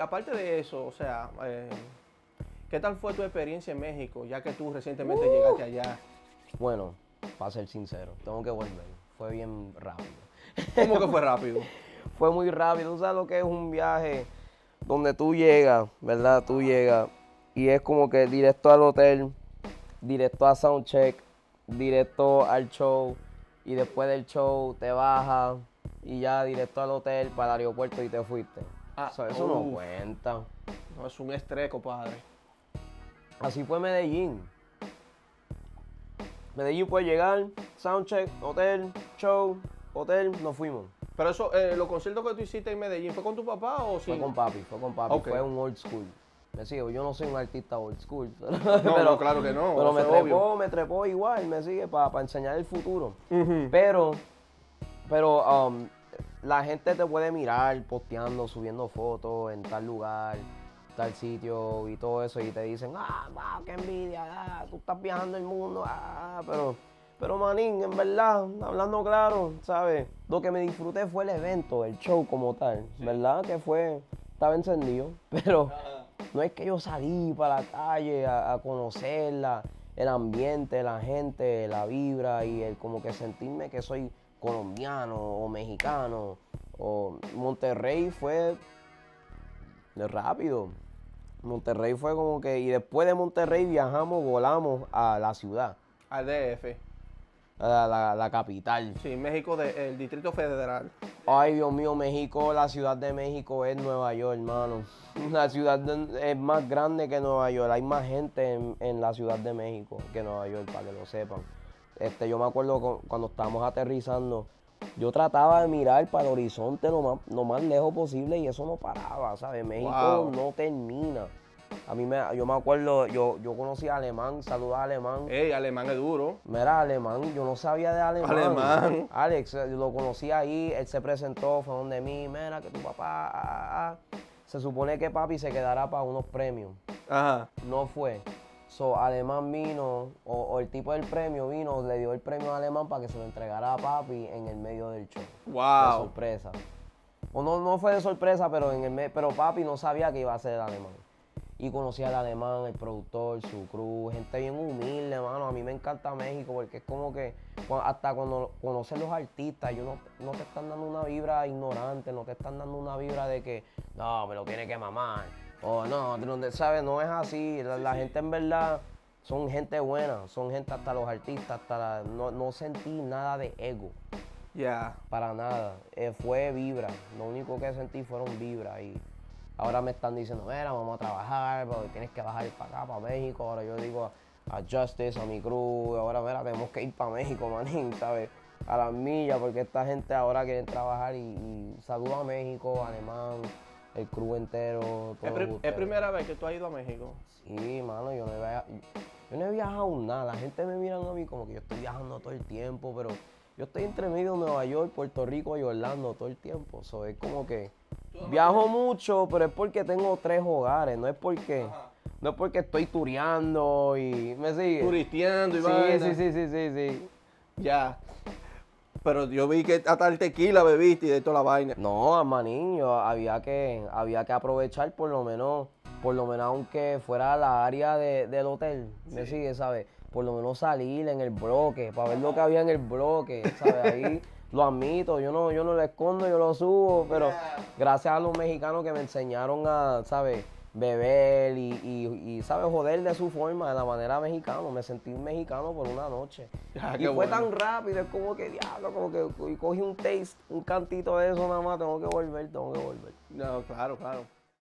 aparte de eso, o sea, ¿qué tal fue tu experiencia en México, ya que tú recientemente llegaste allá? Bueno, para ser sincero, tengo que volver. Fue bien rápido. ¿Cómo que fue rápido? Fue muy rápido. ¿Tú sabes lo que es un viaje donde tú llegas, verdad? Tú llegas y es como que directo al hotel, directo a soundcheck, directo al show y después del show te bajas y ya directo al hotel para el aeropuerto y te fuiste. Ah, O sea, eso no uf, cuenta. no, es un estrés, compadre. Así fue Medellín. Medellín puede llegar, soundcheck, hotel, show, hotel, nos fuimos. Pero eso, los conciertos que tú hiciste en Medellín, ¿fue con tu papá o Fue sin? con papi, fue con papi, Ok. fue un old school. Me sigue, yo no soy un artista old school, No, no, claro que no, pero eso es obvio. me trepó igual, me sigue para enseñar el futuro. Ujú. Pero la gente te puede mirar posteando, subiendo fotos en tal lugar, tal sitio y todo eso y te dicen, wow, qué envidia, tú estás viajando el mundo, pero manín, en verdad, hablando claro, ¿sabes? Lo que me disfruté fue el evento, el show como tal, ¿verdad? Que estaba encendido, pero no es que yo salí para la calle a conocerla, el ambiente, la gente, la vibra y el como que sentirme que soy colombiano o mexicano. O Monterrey fue rápido. Monterrey fue como que, y después de Monterrey viajamos, volamos a la ciudad, Al DF. a la capital. Sí, México, el Distrito Federal. Ay, Dios mío, México, la ciudad de México es Nueva York, hermano. La ciudad es más grande que Nueva York. Hay más gente en la ciudad de México que Nueva York, para que lo sepan. Yo me acuerdo cuando estábamos aterrizando, yo trataba de mirar para el horizonte lo más lejos posible y eso no paraba, ¿sabes? México Wow. no termina. Yo me acuerdo, yo conocí a Alemán, saludos a Alemán. Ey, alemán es duro. Mira, Alemán, yo no sabía de Alemán. Alemán. Alex, yo lo conocí ahí, él se presentó, fue donde mí, mira que tu papá, Se supone que papi se quedará para unos premios. Ajá. No fue. So, Alemán vino, o el tipo del premio vino, le dio el premio a Alemán para que se lo entregara a papi en el medio del show. De Wow. sorpresa. O no fue de sorpresa, pero pero papi no sabía que iba a ser el Alemán. Y conocí al Alemán, el productor, su crew, gente bien humilde, mano. A mí me encanta México porque es como que hasta cuando conoces los artistas, ellos no te están dando una vibra ignorante, no te están dando una vibra de que no, me lo tiene que mamar. O no, ¿sabes? No es así. La gente en verdad son gente buena, son gente hasta los artistas, no sentí nada de ego. Ya. Para nada. Fue vibra. Lo único que sentí fueron vibra. Y ahora me están diciendo, mira, vamos a trabajar, pero tienes que bajar para acá, para México. Ahora yo digo a Justice, a mi crew, ahora mira, tenemos que ir para México, manín, ¿sabes? A las millas, porque esta gente ahora quiere trabajar y saludo a México, Alemán, el crew entero. ¿Es primera vez que tú has ido a México? Sí, mano, yo no he viajado nada. La gente me mira a mí como que yo estoy viajando todo el tiempo, pero yo estoy entre medio de Nueva York, Puerto Rico y Orlando todo el tiempo. So, es como que viajo mucho, pero es porque tengo 3 hogares, no es porque estoy tureando y me sigue. Turisteando y Sí, vaina. sí. Ya. Pero yo vi que hasta el tequila bebiste y de toda la vaina. No, manín, había que aprovechar por lo menos aunque fuera a la área del hotel, me sigue, ¿sabes? Por lo menos salir en el bloque, para ver lo que había en el bloque, ¿sabes? Ahí lo admito, yo no lo escondo, yo lo subo, pero gracias a los mexicanos que me enseñaron a, ¿sabes? Beber y, ¿sabes? Joder de su forma, de la manera mexicana. Me sentí un mexicano por una noche. Ah, Y qué fue bueno. tan rápido, es como que diablo, como que cogí un taste, un cantito de eso nada más, tengo que volver. No, claro, claro.